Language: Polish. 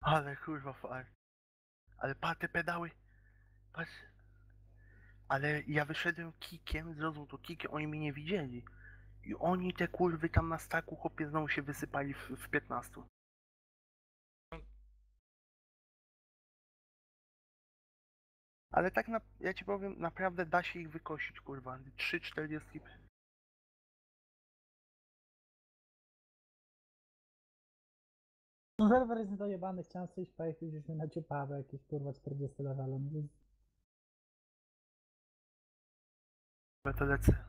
Ale kurwa fart. Ale patrz te pedały. Patrz. Ale ja wyszedłem kikiem, zrozum to kikiem, oni mnie nie widzieli. I oni te kurwy tam na staku chłopie znowu się wysypali w 15. Ale tak ja ci powiem, naprawdę da się ich wykosić, kurwa. 3,40. No serwer jest dojebany, chciałem sobie iść pojechać, już mnie naciupały jakieś kurwa 40 levele. To lecę.